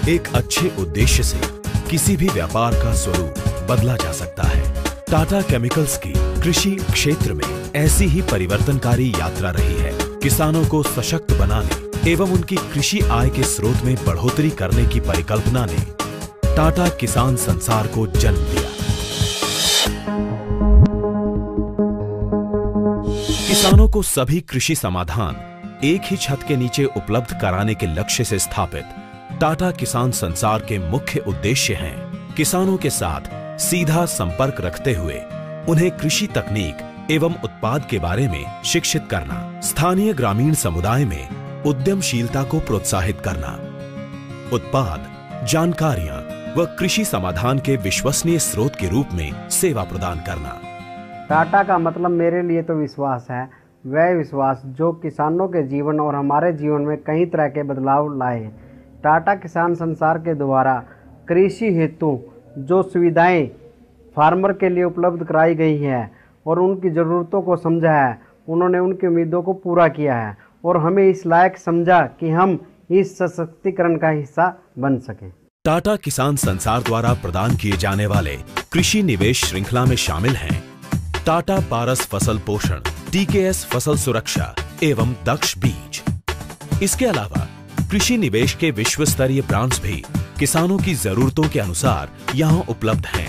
एक अच्छे उद्देश्य से किसी भी व्यापार का स्वरूप बदला जा सकता है। टाटा केमिकल्स की कृषि क्षेत्र में ऐसी ही परिवर्तनकारी यात्रा रही है। किसानों को सशक्त बनाने एवं उनकी कृषि आय के स्रोत में बढ़ोतरी करने की परिकल्पना ने टाटा किसान संसार को जन्म दिया। किसानों को सभी कृषि समाधान एक ही छत के नीचे उपलब्ध कराने के लक्ष्य से स्थापित टाटा किसान संसार के मुख्य उद्देश्य हैं किसानों के साथ सीधा संपर्क रखते हुए उन्हें कृषि तकनीक एवं उत्पाद के बारे में शिक्षित करना, स्थानीय ग्रामीण समुदाय में उद्यमशीलता को प्रोत्साहित करना, उत्पाद, जानकारियां व कृषि समाधान के विश्वसनीय स्रोत के रूप में सेवा प्रदान करना। टाटा का मतलब मेरे लिए तो विश्वास है, वह विश्वास जो किसानों के जीवन और हमारे जीवन में कई तरह के बदलाव लाए। टाटा किसान संसार के द्वारा कृषि हेतु जो सुविधाएं फार्मर के लिए उपलब्ध कराई गई हैं और उनकी ज़रूरतों को समझा है, उन्होंने उनकी उम्मीदों को पूरा किया है और हमें इस लायक समझा कि हम इस सशक्तिकरण का हिस्सा बन सकें। टाटा किसान संसार द्वारा प्रदान किए जाने वाले कृषि निवेश श्रृंखला में शामिल हैं टाटा पारस फसल पोषण, TKS फसल सुरक्षा एवं दक्ष बीज। इसके अलावा कृषि निवेश के विश्व स्तरीय ब्रांड्स भी किसानों की जरूरतों के अनुसार यहां उपलब्ध हैं।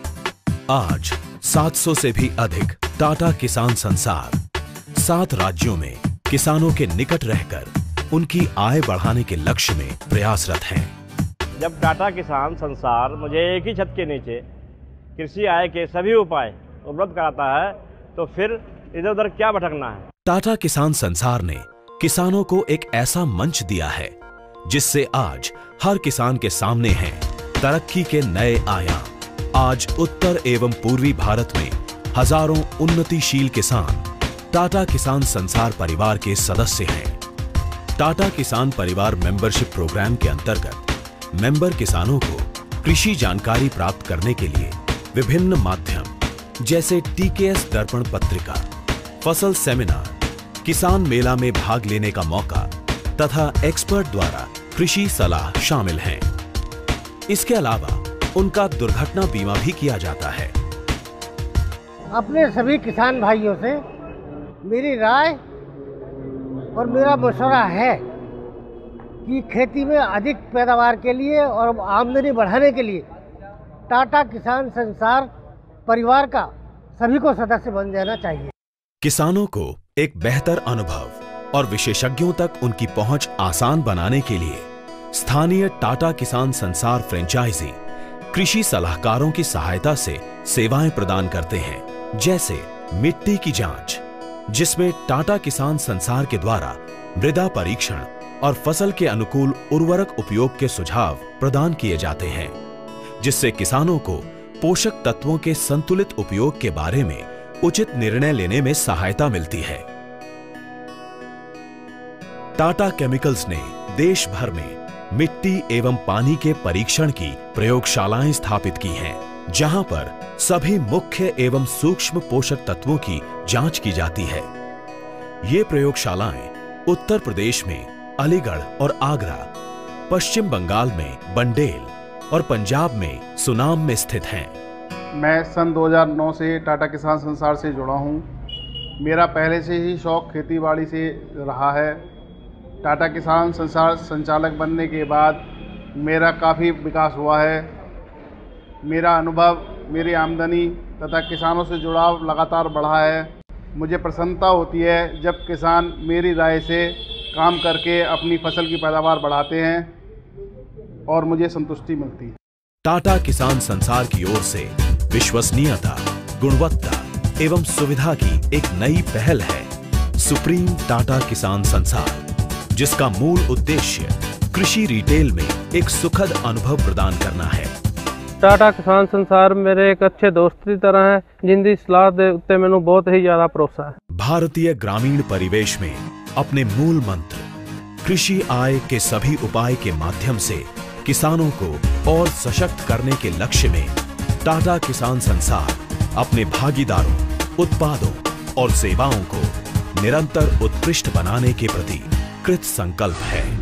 आज 700 से भी अधिक टाटा किसान संसार 7 राज्यों में किसानों के निकट रहकर उनकी आय बढ़ाने के लक्ष्य में प्रयासरत हैं। जब टाटा किसान संसार मुझे एक ही छत के नीचे कृषि आय के सभी उपाय उपलब्ध कराता है तो फिर इधर उधर क्या भटकना है। टाटा किसान संसार ने किसानों को एक ऐसा मंच दिया है जिससे आज हर किसान के सामने हैं तरक्की के नए आयाम। आज उत्तर एवं पूर्वी भारत में हजारों उन्नतिशील किसान टाटा किसान संसार परिवार के सदस्य हैं। टाटा किसान परिवार मेंबरशिप प्रोग्राम के अंतर्गत मेंबर किसानों को कृषि जानकारी प्राप्त करने के लिए विभिन्न माध्यम जैसे TKS दर्पण पत्रिका, फसल सेमिनार, किसान मेला में भाग लेने का मौका तथा एक्सपर्ट द्वारा कृषि सलाह शामिल हैं। इसके अलावा उनका दुर्घटना बीमा भी किया जाता है। अपने सभी किसान भाइयों से मेरी राय और मेरा मशवरा है कि खेती में अधिक पैदावार के लिए और आमदनी बढ़ाने के लिए टाटा किसान संसार परिवार का सभी को सदस्य बन जाना चाहिए। किसानों को एक बेहतर अनुभव और विशेषज्ञों तक उनकी पहुंच आसान बनाने के लिए स्थानीय टाटा किसान संसार फ्रेंचाइजी कृषि सलाहकारों की सहायता से सेवाएं प्रदान करते हैं, जैसे मिट्टी की जांच, जिसमें टाटा किसान संसार के द्वारा मृदा परीक्षण और फसल के अनुकूल उर्वरक उपयोग के सुझाव प्रदान किए जाते हैं, जिससे किसानों को पोषक तत्वों के संतुलित उपयोग के बारे में उचित निर्णय लेने में सहायता मिलती है। टाटा केमिकल्स ने देश भर में मिट्टी एवं पानी के परीक्षण की प्रयोगशालाएं स्थापित की हैं, जहां पर सभी मुख्य एवं सूक्ष्म पोषक तत्वों की जांच की जाती है। ये प्रयोगशालाएं उत्तर प्रदेश में अलीगढ़ और आगरा, पश्चिम बंगाल में बंडेल और पंजाब में सुनाम में स्थित हैं। मैं सन 2009 से टाटा किसान संसार से जुड़ा हूँ। मेरा पहले से ही शौक़ खेतीबाड़ी से रहा है। टाटा किसान संसार संचालक बनने के बाद मेरा काफ़ी विकास हुआ है। मेरा अनुभव, मेरी आमदनी तथा किसानों से जुड़ाव लगातार बढ़ा है। मुझे प्रसन्नता होती है जब किसान मेरी राय से काम करके अपनी फसल की पैदावार बढ़ाते हैं और मुझे संतुष्टि मिलती है। टाटा किसान संसार की ओर से विश्वसनीयता, गुणवत्ता एवं सुविधा की एक नई पहल है सुप्रीम टाटा किसान संसार, जिसका मूल उद्देश्य कृषि रिटेल में एक सुखद अनुभव प्रदान करना है। टाटा किसान संसार मेरे एक अच्छे दोस्त की तरह है, जिनकी सलाह दे उत्ते मैनू बहुत ही ज्यादा भरोसा है। भारतीय ग्रामीण परिवेश में अपने मूल मंत्र कृषि आय के सभी उपाय के माध्यम से किसानों को और सशक्त करने के लक्ष्य में टाटा किसान संसार अपने भागीदारों, उत्पादों और सेवाओं को निरंतर उत्कृष्ट बनाने के प्रति कृत संकल्प है।